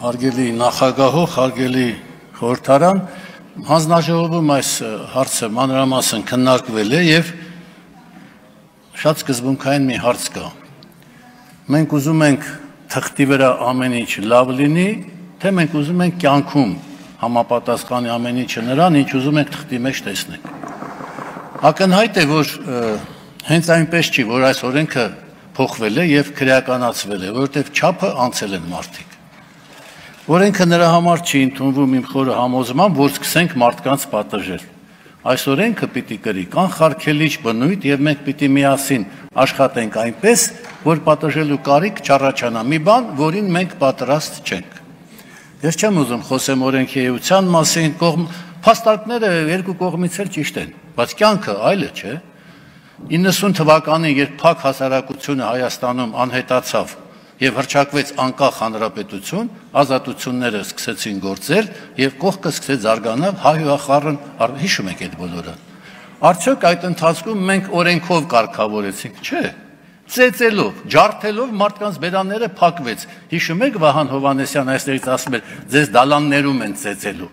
Հարգելի նախագահող, հարգելի խորհրդարան, հանձնաժողովում այս հարցը մանրամասն քննարկվել է եւ շատ սկզբունքային մի հարց կա։ Մենք ուզում ենք թղթի վրա ամեն ինչ լավ լինի, թե մենք ուզում ենք կյանքում համապատասխանի ամեն ինչը նրան, ինչ ուզում ենք թղթի մեջ տեսնենք։ Ակնհայտ է, որ հենց այնպես չի, որ այս օրենքը փոխվել է եւ քրեականացվել է, որովհետեւ չափը անցել են մարդիկ։ Օրենքը նրա համար չի ընդունվում իմ խորը համոզմամբ, որ սկսենք մարդկանց պատժել։ Այս օրենքը պիտի կրի կանխարգելիչ բնույթ եւ մենք պիտի միասին աշխատենք այնպես, որ պատժելու կարիք չառաջանա մի բան, որին մենք պատրաստ չենք։ Ես չեմ ուզում խոսեմ օրենքի էության մասին, փաստարկները երկու կողմից էլ ճիշտ են, բայց կյանքը այլ է, չէ՞։ 90 թվականին, երբ փակ հասարակությունը Հայաստանում անհետացավ եւ հռչակվեց անկախ հանրապետություն, ազատությունները սկսեցին գործել եւ կողքը սկսեց զարգանալ հայհոախառն, հիշում եք այդ բոլորը։ Արդյոք այդ ընթացքում մենք օրենքով կարգավորեցինք, չէ՞։ Ծեծելով, ջարդելով մարդկանց բերանները փակվեց։ Հիշում եք Վահան Հովհաննեսյան այստեղից ասում էր, ձեզ դալաններում են ծեծելու։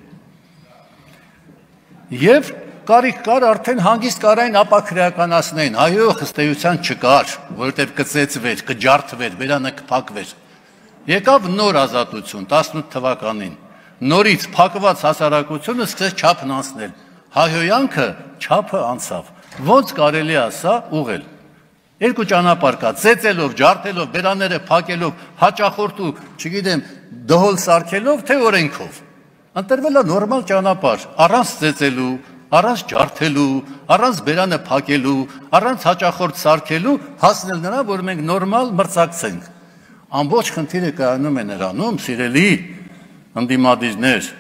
Եվ կարիք կար արդեն հանգիստ կարային ապաքրեականացնեին, այո, խստեյության չկար, որովհետև կծեծվեր, կջարդվեր, բերանը կփակվեր։ Եկավ նոր ազատություն 18 թվականին, նորից փակված հասարակությունը սկսեց չափն անցնել, հայհոյանքը չափը անցավ, ոնց կարելի է սա ուղղել։ Երկու ճանապարհ կա, ծեծելով, ջարդելով, բերանները փակելով, հաճախորդ ու, չգիտեմ, դհոլ սարքելով, թե օրենքով։ Ընտրվել է նորմալ ճանապարհ, առանց ծեծելու, առանց ջարդելու, առանց բերանը փակելու, առանց հաճախորդ սարքելու, հասնել նրան, որ մենք նորմալ մրցակցենք։ Ամբողջ խնդիրը կայանում է նրանում, սիրելի ընդդիմադիրներ,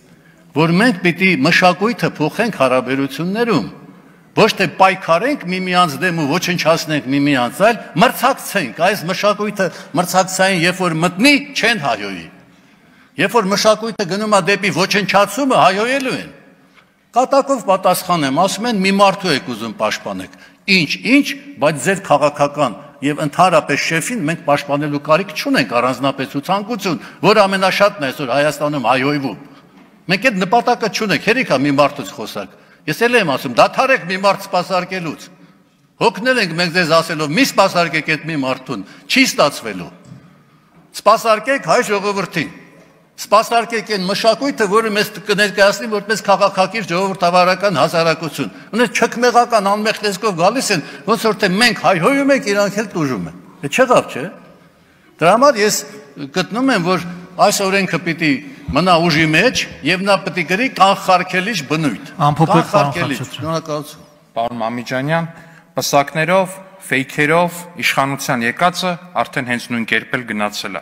որ մենք պիտի մշակույթը փոխենք հարաբերություններում, ոչ թե պայքարենք միմյանց դեմ ու ոչնչացնենք միմյանց, այլ մրցակցենք, այս մշակույթը մրցակցային երբ որ մտնի, չեն հայոյի։ Երբ որ մշակույթը գնում է դեպի ոչնչացումը, հայոյելու են։ Կատակով պատասխան եմ, ասում են մի մարդու եք ուզում պաշտպանեք։ Ինչ, բայց ձեր քաղաքական եւ ընդհանրապես շեֆին մենք պաշտպանելու կարիք չունենք առանձնապես ու ցանկություն, որ ամենաշատն է այսօր Հայաստանում հայոյվում։ Մենք այդ նպատակը չունենք, հերիքա մի մարդուց խոսակ։ Ես էլ եմ ասում, դադարեք մի մարդ սպասարկելուց։ Հոգնել ենք մենք ձեզ ասելով, մի սպասարկեք այդ մի մարդուն, չի ստացվելու։ Սպասարկեք հայ ժողովրդին։ Սպասարկեք այն մշակույթը, որը մեզ կներկայացնի որպես քաղաքակիրթ ժողովրդավարական հասարակություն։ Ունես չքմեղական անմեղ տեսքով գալիս են, ոնց որ թե մենք հայհոյում ենք, իրանք էլ տուժում են։ Դա չեղավ, չէ՞։ Դրա համար ես գտնում եմ, որ այս օրենքը պիտի մնա ուժի մեջ եւ նա պիտի գրի կանխարգելիչ բնույթ։ Կանխարգելիչ։ Շնորհակալություն։ Պարոն Մամիջանյան, պսակներով, ֆեյքերով իշխանության եկածը արդեն հենց նույն կերպ էլ գնացել է։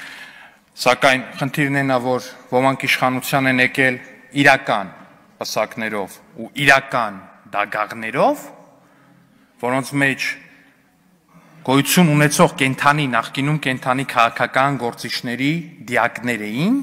Սակայն խնդիրն է նա, որ ոմանք իշխանության են եկել իրական պսակներով ու իրական դագաղներով, որոնց մեջ գոյություն ունեցող կենթանի, նախկինում կենթանի քաղաքական գործիչների դիակներ էին,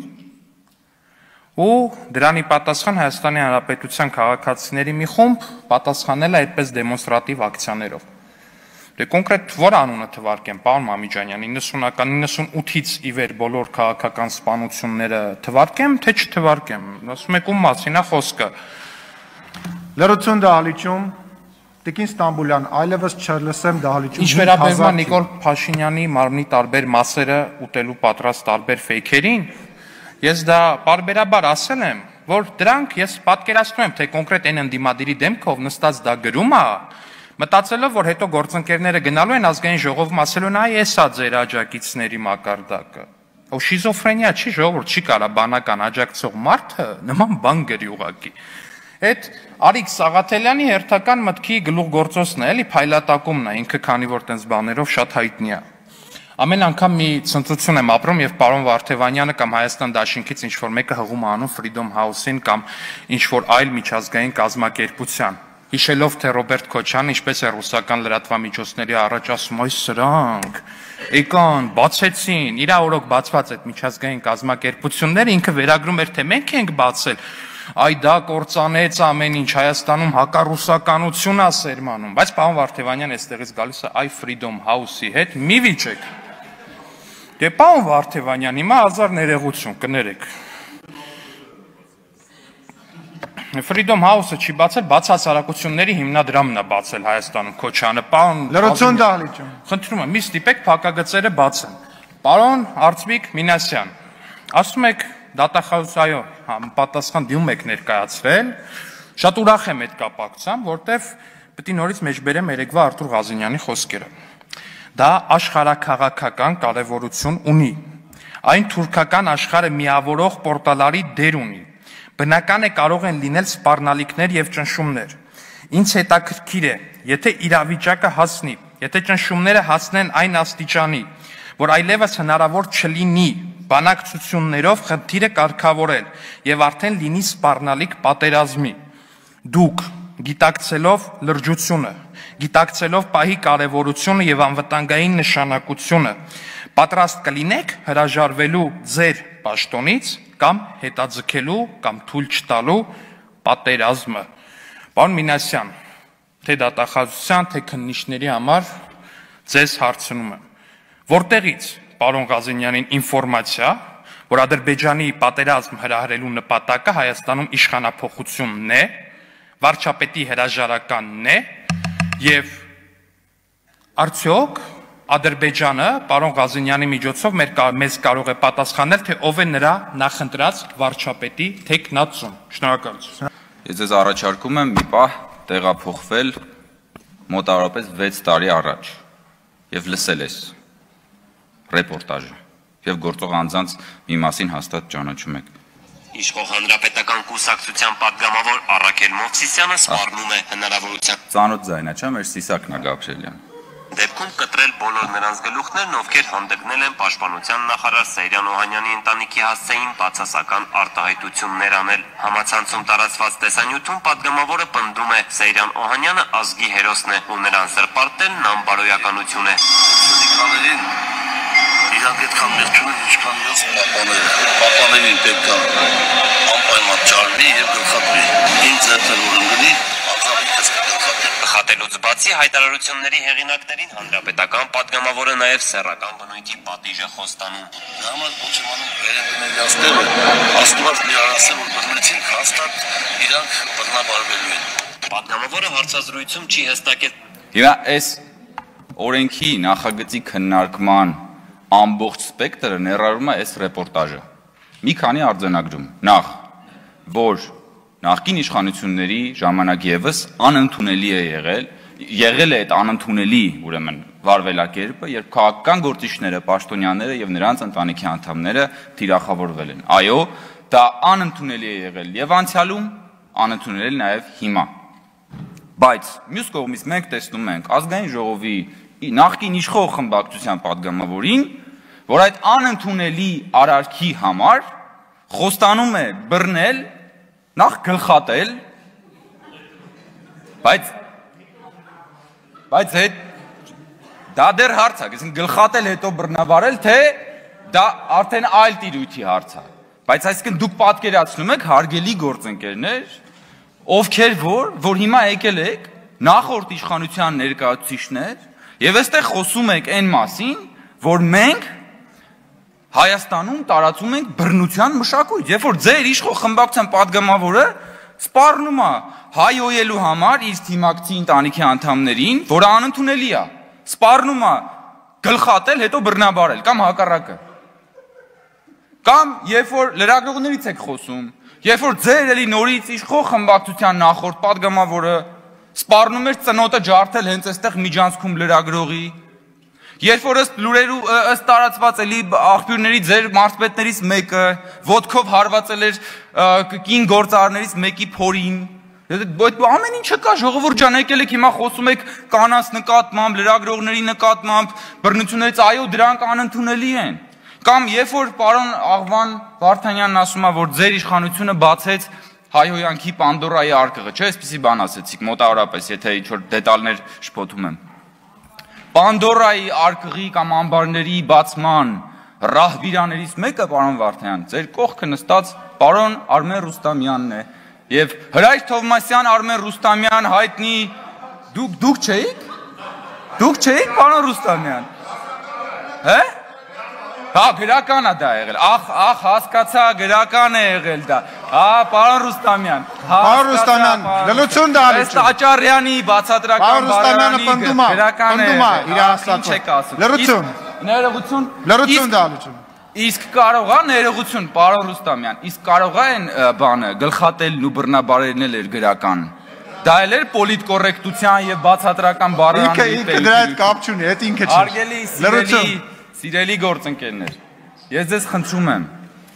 ու դրանի պատասխան Հայաստանի Հանրապետության քաղաքացիների մի խումբ պատասխանել է այդպես դեմոնստրատիվ ակցիաներով։ Դե կոնկրետ որ անունը թվարկեմ, պարոն Մամիջանյան, 90-ական 98-ից ի վեր բոլոր քաղաքական սպանությունները թվարկեմ, թե չթվարկեմ։ Ասում եք ում մասին է խոսքը։ Լրություն դահլիճում, Տիկին Ստամբուլյան, այլևս չլսեմ դահլիճում։ Ինչ վերաբերում է Նիկոլ Փաշինյանի մարմնի տարբեր մասերը ուտելու պատրաստ տարբեր ֆեյքերին, ես դա պարբերաբար ասել եմ, որ դրանք ես պատկերացնում եմ, թե կոնկրետ այն ընդդիմադիրի դեմքով նստած դա գրում է, մտածելով, որ հետո գործընկերները գնալու են ազգային ժողովում ասելու են, այ էսա ձեր աջակիցների մակարդակը։ Ո շիզոֆրենիա չի, ժողովուրդ, չի կարա բանական աջակցող մարդը նման բան գրի ուղղակի։ Այդ Արիկ Սաղաթելյանի հերթական մտքի գլուխգործոցն է, էլի փայլատակումն է, ինքը քանի որ տենց բաներով շատ հայտնի է։ Ամեն անգամ մի ցնծություն եմ ապրում եւ պարոն Վարդևանյանը կամ Հայաստան Դաշինքից ինչ որ մեկը հղում անում Freedom House-ին կամ ինչ որ այլ միջազգային կազմակերպության։ Հիշելով թե Ռոբերտ Քոչյանը ինչպես է ռուսական լրատվամիջոցների առաջ ասում, այս սրանք եկան, բացեցին, իրա օրոք բացված այդ միջազգային կազմակերպությունները, ինքը վերագրում էր, թե մենք ենք բացել, այ դա կործանեց ամեն ինչ, Հայաստանում հակառուսականություն է սերմանում, բայց պարոն Վարդևանյան այստեղից գալիս է այ Freedom House-ի հետ, մի վիճեք։ Դե պարոն Վարդևանյան, հիմա ազար ներողություն, կներեք։ Freedom House-ը չի բացել, բացասարակությունների հիմնադրամն է բացել Հայաստանում Քոչյանը, պարոն Լրացուն դահլիճում։ Խնդրում եմ, մի ստիպեք փակագծերը բացեն։ Պարոն Արծվիկ Մինասյան, ասում եք դատախազություն, այո, պատասխան դիմում եք ներկայացրել, շատ ուրախ եմ այդ կապակցությամբ, որտեվ պետք է նորից մեջբերեմ երեկվա Արտուր Ղազենյանի խոսքերը։ Դա աշխարհաքաղաքական կարևորություն ունի։ Այն թուրքական աշխարհը միավորող պորտալարի դեր ունի։ Բնական է կարող են լինել սպառնալիքներ եւ ճնշումներ։ Ինչ հետաքրքիր է, եթե իրավիճակը հասնի, եթե ճնշումները հասնեն այն աստիճանի, որ այլևս հնարավոր չլինի բանակցություններով խնդիրը կարգավորել եւ արդեն լինի սպառնալիք պատերազմի։ Դուք գիտակցելով լրջությունը, գիտակցելով պահի կարևորությունը եւ անվտանգային նշանակությունը, պատրաստ կլինեք հրաժարվելու ձեր պաշտոնից կամ հետաձգելու կամ թույլ չտալու պատերազմը։ Պարոն Մինասյան, թե դատախազության, թե քննիչների համար ձեզ հարցնում եմ. որտեղից պարոն Ղազենյանին ինֆորմացիա, որ Ադրբեջանի պատերազմ հրահրելու նպատակը Հայաստանում իշխանափոխությունն է, վարչապետի հրաժարականն է եւ արդյոք Ադրբեջանը պարոն Ղազենյանի միջոցով մեզ կարող է պատասխանել, թե ով է նրա նախընտրած վարչապետի թեկնածուն։ Շնորհակալություն։ Ես ձեզ առաջարկում եմ մի պահ տեղափոխվել մոտավորապես 6 տարի առաջ եւ լսել ես ռեպորտաժը եւ գործող անձանց մի մասին հաստատ ճանաչում եք։ Իշխող հանրապետական կուսակցության պատգամավոր Առաքել Մովսիսյանը սպառնում է հնարավորության Ծանոթ ձայնա, չէ՞, մեր Սիսակն է Գաբրիելյան։ դեպքում կտրել բոլոր նրանց գլուխներն, ովքեր հանդգնել են պաշտպանության նախարար Սեյրան Օհանյանի ընտանիքի հասցեին բացասական արտահայտություններ անել։ Համացանցում տարածված տեսանյութում պատգամավորը պնդում է Սեյրան Օհանյանը ազգի հերոսն է ու նրան զրպարտելն անբարոյականություն է։ Իրանք այդքան մեղջուն են, ինչքան յոս պապաներին պետք է անպայման ճարվի և գլխատվի։ Ինձ ձերթեր որ ընգնի, աղավիկս կգլխատվի։ Խատելուց բացի հայտարարությունների հեղինակներին հանրապետական պատգամավորը նաև սեռական բնույթի պատիժը խոստանում։ Դա համար կոչեմանում վերենգների աստեղը, աստված մի արասը, որ բռնեցին հաստատ իրանք բռնաբարվելու են։ Պատգամավորը հարցազրույցում չի հստակել։ Հիմա այս օրենքի նախագծի քննարկման ամբողջ սպեկտրը ներառում է այս ռեպորտաժը։ Մի քանի արձանագրում։ Նախ, որ նախկին իշխանությունների ժամանակ եւս անընդունելի է եղել է այդ անընդունելի, ուրեմն, վարվելակերպը, երբ քաղաքական գործիչները, պաշտոնյաները եւ նրանց ընտանիքի անդամները թիրախավորվել են։ Այո, դա անընդունելի է եղել եւ անցյալում, անընդունելի նաեւ հիմա։ Բայց մյուս կողմից մենք տեսնում ենք ազգային ժողովի նախկին իշխող խմբակցության պատգամավորին, որ այդ անընդունելի արարքի համար խոստանում է բռնել, նախ գլխատել, բայց դա դեռ հարց է, այսինքն գլխատել հետո բռնաբարել, թե դա արդեն այլ տիրույթի հարց է։ Բայց այսինքն դուք պատկերացնում եք հարգելի գործընկերներ, ովքեր որ հիմա եկել եք նախորդ իշխանության ներկայացուցիչներ եւ այստեղ խոսում եք այն մասին, որ մենք Հայաստանում տարածում ենք բռնության մշակույթ, երբ որ ձեր իշխող խմբակցության պատգամավորը սպառնում է հայոյելու համար իր թիմակցի ընտանիքի անդամներին, որը անընդունելի է, սպառնում է գլխատել, հետո բռնաբարել կամ հակառակը։ Կամ երբ որ լրագրողներից եք խոսում, երբ որ ձեր էլի նորից իշխող խմբակցության նախորդ պատգամավորը սպառնում էր ծնոտը ջարդել հենց այստեղ միջանցքում լրագրողի, երբ որ ըստ տարածված էլի աղբյուրների ձեր մարզպետներից մեկը ոտքով հարվածել էր կին գործարարներից մեկի փորին, ամեն ինչը կա, ժողովուրդ ջան, եկել եք հիմա խոսում եք կանանց նկատմամբ, լրագրողների նկատմամբ, բռնություններից, այո, դրանք անընդունելի են։ Կամ երբ որ պարոն Աղվան Վարդանյանն ասում է, որ ձեր իշխանությունը բացեց հայհոյանքի Պանդորայի արկղը, չէ, այսպիսի բան ասեցիք, մոտավորապես, եթե ինչ-որ դետալներ շփոթում եմ։ Պանդորայի արկղի կամ ամբարների բացման ռահվիրաներից մեկը, պարոն Վարդանյան, ձեր կողքը նստած պարոն Արմեն Ռուստամյանն է։ Եվ Հրայր Թովմասյան, Արմեն Ռուստամյան հայտնի, դուք չէիք, պարոն Ռուստամյան, Հա, գրական է դա եղել։ Ախ, հասկացա, գրական է եղել դա։ Հա, պարոն Ռուստամյան։ Պարոն Ռուստամյան, լրություն տալիս։ Ըստ Աճարյանի բացատրական բարերարի գրական է։ Իր ասածը։ Լրություն։ Ներողություն։ Լրություն տալիս։ Իսկ կարող է ներողություն, պարոն Ռուստամյան, իսկ կարող է այն բանը գլխատելն ու բռնաբարելն էր գրական։ Դա էլ էր պոլիտկոռեկտության եւ բացատրական բարերարի Ինքը դրա հետ կապ չունի, այդ ինքը չի։ Հարգելի, սիրելի գործընկերներ, ես ձեզ խնդրում եմ։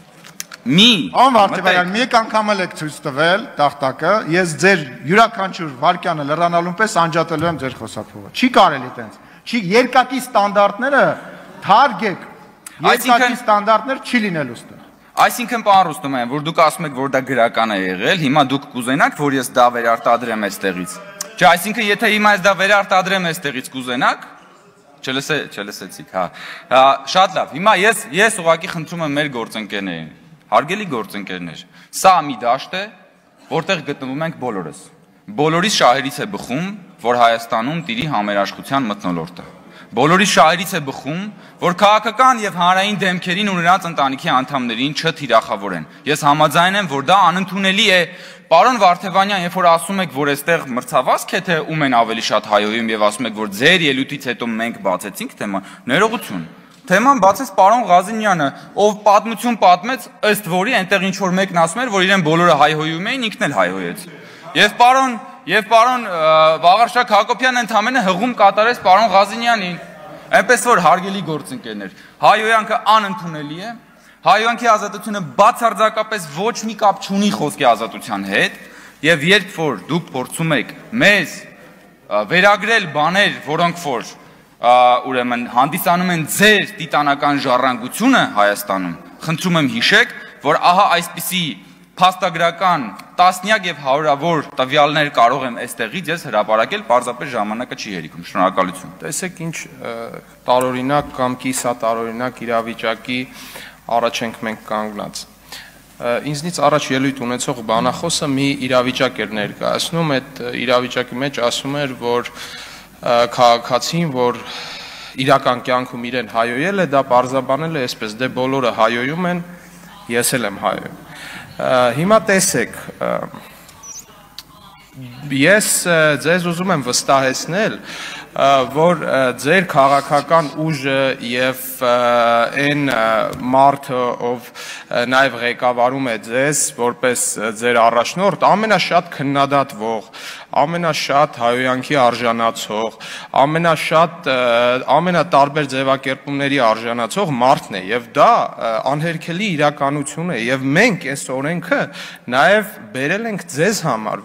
Ան Վարդեվարյան, մի անգամ եք ցույց տվել տախտակը, ես ձեր յուրաքանչյուր վարքյանը լրանալուն պես անջատելու եմ ձեր խոսափողը։ Չի կարելի տենց։ Չի երկակի ստանդարտները թարգեք։ Երկակի ստանդարտներ չի լինելու ստեղ։ Այսինքն պարոն Ռուստամյան, որ դուք ասում եք, որ դա գրական է եղել, հիմա դուք կուզենաք, որ ես դա վերարտադրեմ այստեղից։ Չէ, այսինքն եթե հիմա ես դա վերարտադրեմ այստեղից կուզենաք, չլսեցիք, հա։ Շատ լավ։ Հիմա ես ուղղակի խնդրում եմ մեր գործընկերներին, հարգելի գործընկերներ, սա մի դաշտ է, որտեղ գտնվում ենք բոլորս։ Բոլորիս շահերից է բխում, որ Հայաստանում տիրի համերաշխության մթնոլորտը։ Բոլորի շահերից է բխում, որ քաղաքական եւ հանրային դեմքերին ու նրանց ընտանիքի անդամներին չթիրախավորեն։ Ես համաձայն եմ, որ դա անընդունելի է։ Պարոն Վարդեվանյան, երբ որ ասում եք, որ այստեղ մրցավազք է, թե ում են ավելի շատ հայոյում եւ ասում եք, որ ձեր ելույթից հետո մենք բացեցինք թեման, ներողություն։ Թեման բացեց պարոն Ղազինյանը, ով պատմություն պատմեց, ըստ որի այնտեղ ինչ որ մեկն ասում էր, որ իրեն բոլորը հայհոյում էին, ինքն էլ հայհոյեց։ Եվ պարոն Վաղարշակ Հակոբյանը ընդամենը հղում կատարեց պարոն Ղազինյանին։ Այնպես որ հարգելի գործընկերներ, հայհոյանքը անընդունելի է, հայհոյանքի ազատությունը բացարձակապես ոչ մի կապ չունի խոսքի ազատության հետ, եւ երբ որ դուք փորձում եք մեզ վերագրել բաներ, որոնք որ ուրեմն հանդիսանում են ձեր տիտանական ժառանգությունը Հայաստանում, խնդրում եմ հիշեք, որ ահա այսպիսի փաստագրական տասնյակ եւ հարյուրավոր տվյալներ կարող եմ այստեղից ես հրապարակել, պարզապես ժամանակը չի հերիքում։ Շնորհակալություն։ Տեսեք ինչ տարօրինակ կամ կիսատարօրինակ իրավիճակի առաջ ենք մենք կանգնած։ Ինձնից առաջ ելույթ ունեցող բանախոսը մի իրավիճակ էր ներկայացնում, այդ իրավիճակի մեջ ասում էր, որ քաղաքացին, որ իրական կյանքում իրեն հայոյել է, դա պարզաբանել է այսպես, դե բոլորը հայոյում են, ես էլ եմ հայոյում։ Հիմա տեսեք, ես ձեզ ուզում եմ վստահեցնել, որ ձեր քաղաքական ուժը եւ այն մարդը, ով նաեւ ղեկավարում է ձեզ որպես ձեր առաջնորդ, ամենաշատ քննադատվող, ամենաշատ հայոյանքի արժանացող, ամենատարբեր ձևակերպումների արժանացող մարդն է եւ դա անհերքելի իրականություն է եւ մենք այս օրենքը նաեւ բերել ենք ձեզ համար,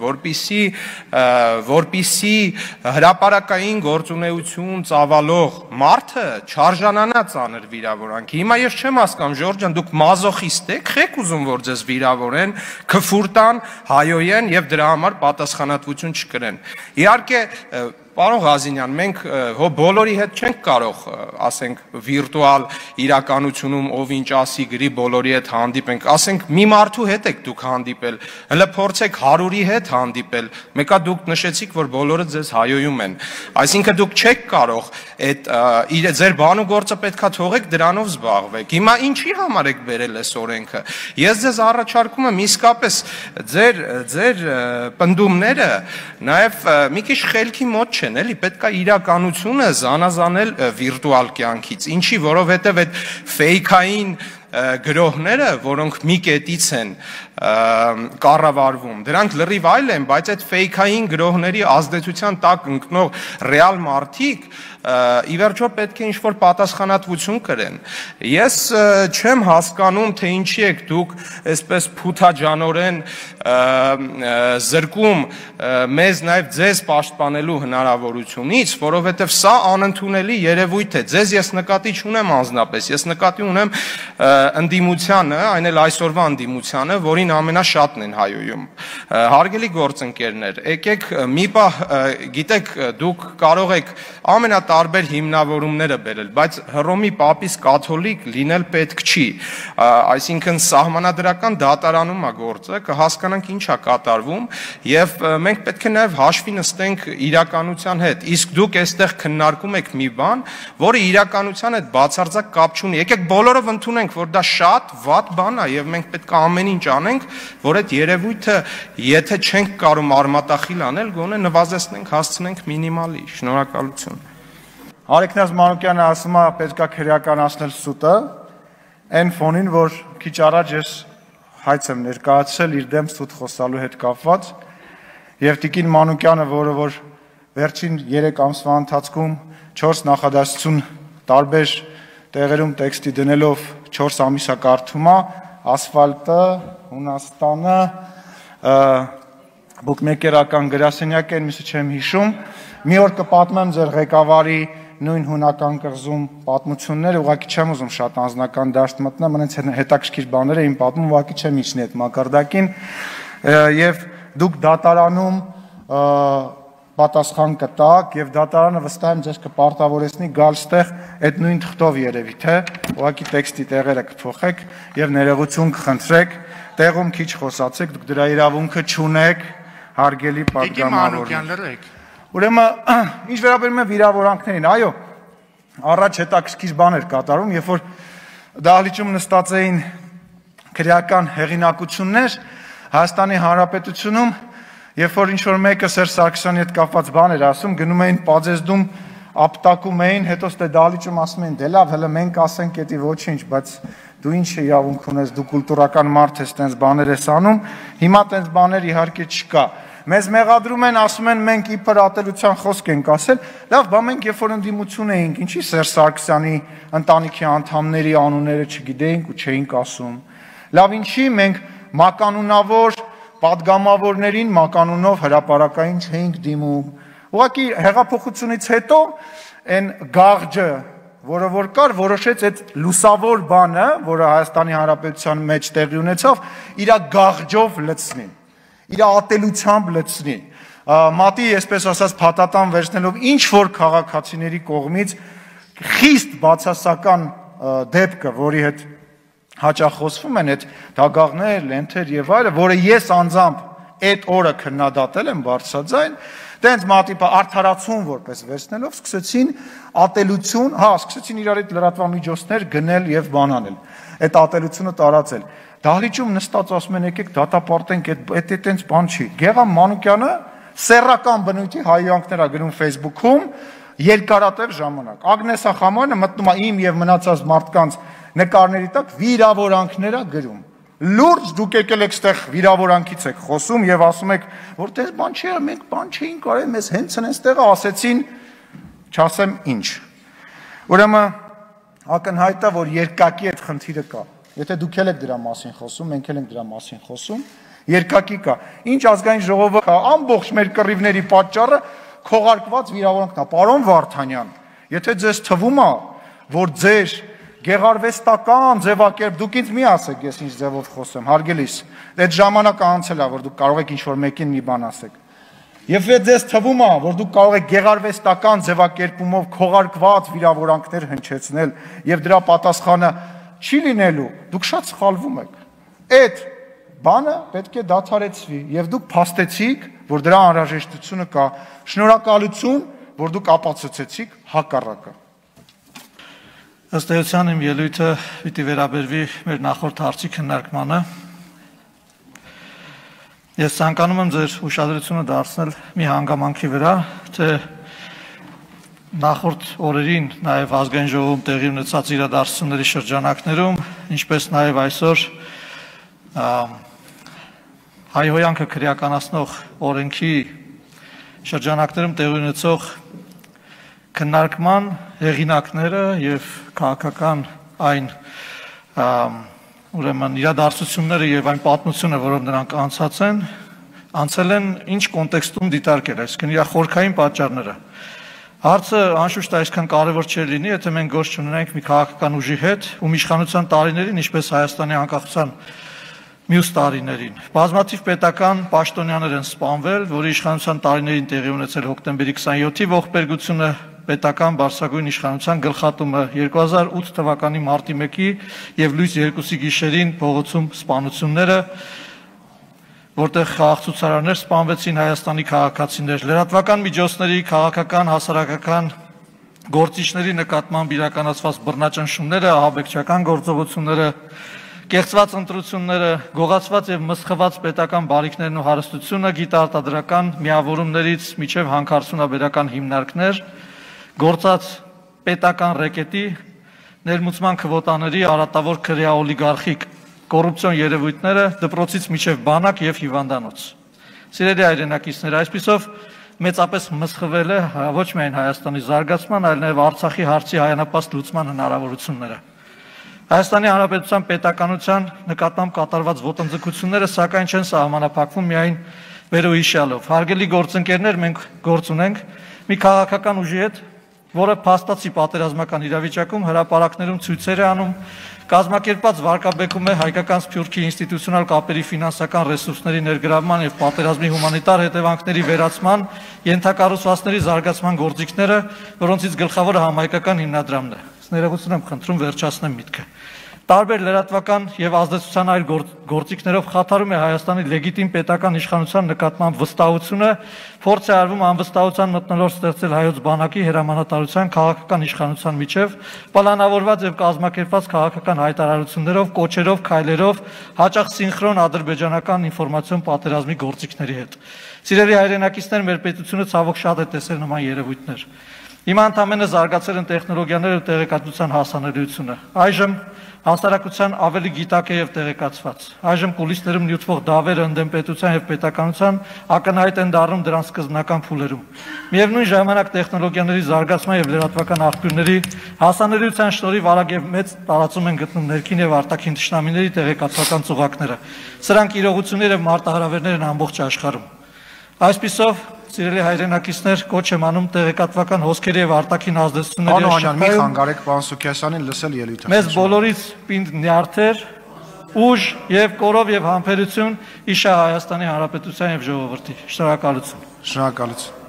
որպիսի հրապարակային գործունեություն ծավալող մարդը չարժանանա ծանր վիրավորանքի։ Հիմա ես չեմ հասկանում, Ժորժ ջան, դուք մազոխիստ եք, եք ուզում որ ձեզ վիրավորեն, քֆուր տան, հայոյեն եւ դրա համար պատասխանատվություն չկրեն։ Իհարկե, պարոն Ղազինյան, մենք բոլորի հետ չենք կարող, ասենք, վիրտուալ իրականությունում ով ինչ ասի գրի բոլորի հետ հանդիպենք, ասենք, մի մարդու հետ եք դուք հանդիպել, հələ փորձեք 100-ի հետ հանդիպել, մեկա դուք նշեցիք, որ բոլորը ձեզ հայոյում են, այսինքն դուք չեք կարող այդ ձեր բանու գործը պետքա թողեք դրանով զբաղվեք։ Հիմա ինչի համար եք բերել այս օրենքը։ Ես ձեզ առաջարկում եմ իսկապես ձեր պնդումները նաև մի քիչ խելքի մոտ չեն, էլի պետք է իրականությունը զանազանել վիրտուալ կյանքից, ինչի, որովհետև այդ ֆեյքային գրողները, որոնք մի կետից են կառավարվում, դրանք լրիվ այլ են, բայց այդ ֆեյքային գրողների ազդեցության տակ ընկնող ռեալ մարդիկ ի վերջո պետք է ինչ-որ պատասխանատվություն կրեն։ Ես չեմ հասկանում, թե ինչի եք դուք այսպես փութաջանորեն զրկում մեզ նաև ձեզ պաշտպանելու հնարավորությունից, որովհետև սա անընդունելի երևույթ է։ Ձեզ ես նկատի չունեմ անձնապես, ես նկատի ունեմ ընդդիմությանը, այն էլ այսօրվա ընդդիմությանը, որին ամենաշատն են հայոյում։ Հարգելի գործընկերներ, եկեք մի պահ, գիտեք, դուք կարող եք ամենատարբեր հիմնավորումները բերել, բայց Հռոմի պապիս կաթոլիկ լինել պետք չի։ Այսինքն սահմանադրական դատարանում է գործը, կհասկանանք ինչ է կատարվում եւ մենք պետք է նաեւ հաշվի նստենք իրականության հետ։ Իսկ դուք այստեղ քննարկում եք մի բան, որը իրականության հետ բացարձակ կապ չունի։ Եկեք բոլորով ընդունենք, որ դա շատ վատ բան է եւ մենք պետք է ամեն ինչ անենք, որ այդ երևույթը, եթե չենք կարող արմատախիլ անել, գոնե նվազեցնենք, հասցնենք մինիմալի։ Շնորհակալություն։ Արեգնազ Մանուկյանը ասում է պետք է քրեականացնել սուտը, այն ֆոնին, որ քիչ առաջ ես հայց եմ ներկայացրել իր դեմ սուտ խոսալու հետ կապված, եւ Տիկին Մանուկյանը, որ վերջին 3 ամսվա ընթացքում 4 նախադասություն տարբեր տեղերում տեքստի դնելով 4 ամիսա կարդում է, ասֆալտը, Հունաստանը, բուկմեկերական գրասենյակը, միսը չեմ հիշում, մի օր կպատմեմ ձեր ղեկավարի նույն հունական կղզում պատմությունները, ուղղակի չեմ ուզում շատ անձնական դաշտ մտնեմ, մնաց հետաքրքիր բաներ էին պատմում, ուղղակի չեմ իջնի այդ մակարդակին, եւ դուք դատարանում պատասխան կտակ եւ դատարանը վստահ եմ ձեզ կպարտավորեցնի գալ ստեղ այդ նույն թղթով երևի թե ուղղակի տեքստի տեղերը կփոխեք եւ ներողություն կխնդրեք տեղում քիչ խոսացեք դուք դրա իրավունքը չունեք հարգելի պատգամավորներ ուրեմն ինչ վերաբերում է վիրավորանքներին այո առաջ հետաքրքիր բաներ կատարում երբ որ դահլիճում նստած էին քրեական հեղինակություններ Հայաստանի Հանրապետությունում Երբ որ ինչ-որ մեկը Սերժ Սարգսյանի հետ կապված բան էր ասում, գնում էին Պազեզդում, ապտակում էին, հետո ստե դահլիճում ասում էին, դե լավ, հələ մենք ասենք էդի ոչինչ, բայց դու ինչ իրավունք ունես, դու կուլտուրական մարդ ես, տենց բաներ ես անում, հիմա տենց բաներ իհարկե չկա։ Մեզ մեղադրում են, ասում են մենք իբր ատելության խոսք ենք ասել, լավ, բա մենք երբ որ ընդդիմություն էինք, ինչի Սերժ Սարգսյանի ընտանիքի անդամների անունները չգիտեինք ու չէինք ասում։ Լավ, ինչի մենք մականունավոր պատգամավորներին մականունով հրապարակային չէինք դիմում։ Ուղղակի հեղափոխությունից հետո այն գաղջը, որը որ կար, որոշեց այդ լուսավոր բանը, որը Հայաստանի Հանրապետության մեջ տեղի ունեցավ, իր գաղջով լցնի, իր ատելությամբ լցնի։ Մատի, այսպես ասած, փաթաթան վերցնելով ինչ որ քաղաքացիների կողմից խիստ բացասական դեպքը, որի հետ հաճախ խոսվում են այդ դագաղներ, լենթեր եւ այլը, որը ես անձամբ այդ օրը քննադատել եմ բարձրաձայն, տենց մատիպը արդարացում որպես վերցնելով սկսեցին ատելություն, սկսեցին իրար այդ լրատվամիջոցներ գնել եւ բանանել։ Այդ ատելությունը տարածել։ Դահլիճում նստած ասում են եկեք դատապարտենք, այդ տենց բան չի։ Գեգամ Մանուկյանը սեռական բնույթի հայոյանքներ է գրում Facebook-ում երկարատև ժամանակ։ Ագնեսա Խամանյանը մտնում է իմ եւ մնացած մարդկանց նկարների տակ վիրավորանքներ է գրում։ Լուրջ դուք եկել եք ստեղ վիրավորանքից եք խոսում եւ ասում եք, որ դες բան չի, մենք բան չէին կարել, մեզ հենց այնտեղը ասեցին, չասեմ ինչ։ Ուրեմն ակնհայտ է, որ երկակի այդ խնդիրը կա։ Եթե դուք եք դրա մասին խոսում, մենք ենք դրա մասին խոսում, երկակի կա։ Ինչ ազգային ժողովը կա, ամբողջ մեր կռիվների պատճառը քողարկված վիրավորանքն է։ Պարոն Վարդանյան, եթե ձեզ թվում է, որ ձեր գեղարվեստական ձևակերպ դուք ինձ մի ասեք, ես ինչ ձևով խոսեմ, հարգելիս։ Այդ ժամանակը անցել է, որ դուք կարող եք ինչ-որ մեկին մի բան ասեք։ Եվ ձեզ թվում է, որ դուք կարող եք գեղարվեստական ձևակերպումով քողարկված վիրավորանքներ հնչեցնել եւ դրա պատասխանը չի լինելու, դուք շատ սխալվում եք։ Այդ բանը պետք է դադարեցվի եւ դուք փաստեցիք, որ դրա անհրաժեշտությունը կա։ Շնորհակալություն, որ դուք ապացուցեցիք հակառակը։ Ըստ էության իմ ելույթը պիտի վերաբերվի մեր նախորդ հարցի քննարկմանը։ Ես ցանկանում եմ ձեր ուշադրությունը դարձնել մի հանգամանքի վրա, թե նախորդ օրերին նաև ազգային ժողովում տեղի ունեցած իրադարձությունների շրջանակներում, ինչպես նաև այսօր հայհոյանքը քրեականացնող օրենքի շրջանակներում տեղի ունեցող քննարկման հեղինակները եւ քաղաքական այն ուրեմն իրադարձությունները եւ այն պատմությունը, որով նրանք անցել են ինչ կոնտեքստում դիտարկել, այսինքն իր խորքային պատճառները։ Հարցը անշուշտ այսքան կարևոր չէր լինի, եթե մենք գործ չունենայինք մի քաղաքական ուժի հետ, ում իշխանության տարիներին, ինչպես Հայաստանի անկախության մյուս տարիներին, բազմաթիվ պետական պաշտոնյաներ են սպանվել, որի իշխանության տարիներին տեղի ունեցել հոկտեմբերի 27-ի ողբերգությունը, պետական բարձրագույն իշխանության գլխատումը 2008 թվականի մարտի 1-ի եւ լույս 2-ի գիշերին փողոցում սպանությունները, որտեղ խաղաղցուցարարներ սպանվեցին Հայաստանի քաղաքացիներ, լրատվական միջոցների, քաղաքական, հասարակական գործիչների նկատմամբ իրականացված բռնաճնշումները, ահաբեկչական գործողությունները, կեղծված ընտրությունները, գողացված եւ մսխված պետական բարիքներն ու հարստությունը, գիտարտադրական միավորումներից միջև հանքարդյունաբերական հիմնարկներ, գործած պետական ռեկետի, ներմուծման քվոտաների, արատավոր քրեա օլիգարխիկ կոռուպցիոն երևույթները, դպրոցից միջև բանակ եւ հիվանդանոց։ Սիրելի հայրենակիցներ, այսպիսով մեծապես մսխվել է ոչ միայն Հայաստանի զարգացման, այլ նաեւ Արցախի հարցի հայանապաստ լուծման հնարավորությունները։ Հայաստանի Հանրապետության պետականության նկատմամբ կատարված ոտնձգությունները սակայն չեն սահմանափակվում միայն վերոհիշյալով։ Հարգելի գործընկերներ, մենք գործ ունենք մի քաղաքական ուժի հետ, որը փաստացի պատերազմական իրավիճակում հրապարակներում ցույցեր է անում, կազմակերպած վարկաբեկում է հայկական Սփյուռքի ինստիտուցիոնալ կապերի ֆինանսական ռեսուրսների ներգրավման եւ պատերազմի հումանիտար հետևանքների վերացման, ենթակառուցվածքների զարգացման գործիքները, որոնցից գլխավորը համահայկական հիմնադրամն է։ Ներողություն եմ խնդրում վերջացնեմ միտքը։ Տարբեր լրատվական եւ ազդեցության այլ գործիքներով խաթարում է Հայաստանի լեգիտիմ պետական իշխանության նկատմամբ վստահությունը, փորձ է արվում անվստահության մթնոլորտ ստեղծել հայոց բանակի հրամանատարության քաղաքական իշխանության միջև, պլանավորված եւ կազմակերպված քաղաքական հայտարարություններով, կոչերով, քայլերով, հաճախ սինխրոն ադրբեջանական ինֆորմացիոն պատերազմի գործիքների հետ։ Սիրելի հայրենակիցներ, մեր պետությունը ցավոք շատ է տեսել նման երևույթներ։ Հիմա ընդամենը զարգացել են տեխնոլոգիաները ու տեղեկատվության հասանելիությունը։ Այժմ հասարակության ավելի գիտակ է եւ տեղեկացված։ Այժմ կուլիսներում նյութվող դավերը ընդդեմ պետության եւ պետականության ակնհայտ են դառնում դրանց սկզբնական փուլերում։ Միևնույն ժամանակ տեխնոլոգիաների զարգացման եւ լրատվական աղբյուրների հասանելիության շնորհիվ արագ եւ մեծ տարածում են գտնում ներքին եւ արտաքին թշնամիների տեղեկատվական ծուղակները։ Սրանք իրողություններ եւ մարտահրավերներ են ամբողջ աշխարհում։ Այսպիսով, սիրելի հայրենակիցներ, կոչ եմ անում տեղեկատվական հոսքերի եւ արտաքին ազդեցությունների Անոհանյան, մի խանգարեք պարոն Սուքիասյանին լսել ելույթը։ Մեզ բոլորից պինդ նյարդեր, ուժ եւ կորով եւ համբերություն իշա Հայաստանի Հանրապետության եւ ժողովրդի։ Շնորհակալություն։ Շնորհակալություն։